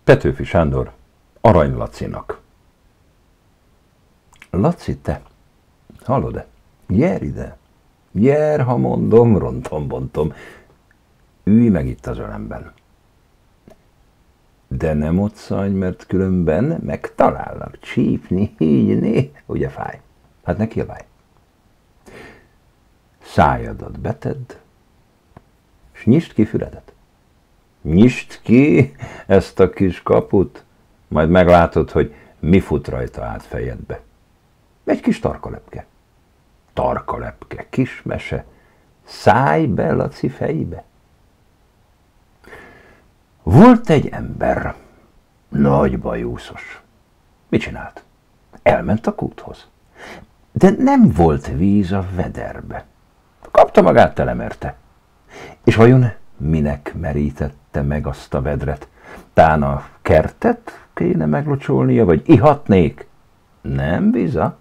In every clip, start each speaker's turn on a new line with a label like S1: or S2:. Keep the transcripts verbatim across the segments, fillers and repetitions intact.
S1: Petőfi Sándor Arany Lacinak. Laci, te, hallod-e? Gyere ide. Gyere, ha mondom, rontom, bontom. Ülj meg itt az ölemben. De nem ott szanj, mert különben megtalálnak csípni, hígyni, ugye fáj? Hát ne kiabálj. Szájadat betedd, s nyisd ki füledet. Nyisd ki ezt a kis kaput, majd meglátod, hogy mi fut rajta át fejedbe. Egy kis tarkalepke. Tarkalepke, kis mese. Szállj be Laci fejébe. Volt egy ember, nagy bajuszos. Mit csinált? Elment a kúthoz. De nem volt víz a vederbe. Kapta magát, telemerte. És vajon minek merítette meg azt a vedret? Tán a kertet kéne meglocsolnia, vagy ihatnék? Nem biza.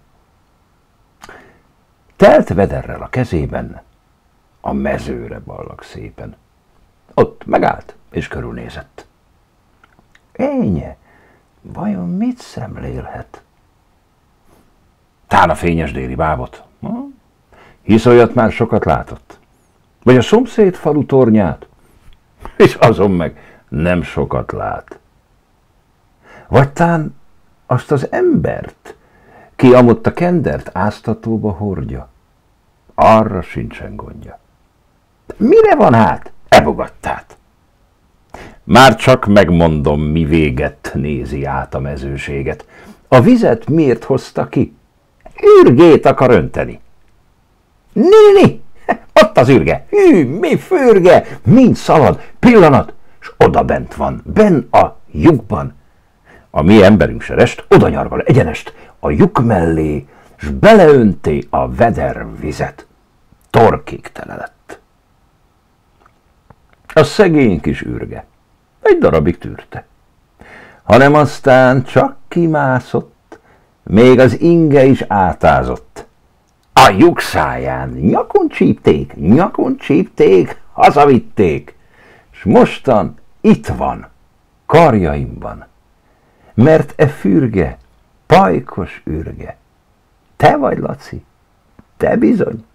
S1: Telt vederrel a kezében, a mezőre ballag szépen. Ott megállt, és körülnézett. Énye, vajon mit szemlélhet? Tán a fényes déli bábot. Hisz olyat már sokat látott. Vagy a szomszéd falu tornyát, és azon meg nem sokat lát. Vagy tán azt az embert, ki amott a kendert áztatóba hordja. Arra sincsen gondja. Mire van hát? Ebogattát. Már csak megmondom, mi véget nézi át a mezőséget. A vizet miért hozta ki? Ürgét akar önteni. Nini! Ott az ürge! Hű, mi fürge! Mind szalad, pillanat, s oda bent van, benn a lyukban. A mi emberünk se rest, oda nyargal egyenest a lyuk mellé, s beleönté a veder vizet. Torkig tele lett. A szegény kis ürge egy darabig tűrte, hanem aztán csak kimászott, még az inge is átázott. A lyuk száján nyakon csípték, nyakon csípték, hazavitték, s mostan itt van, karjaimban, mert e fürge, pajkos ürge, te vagy, Laci, te bizony.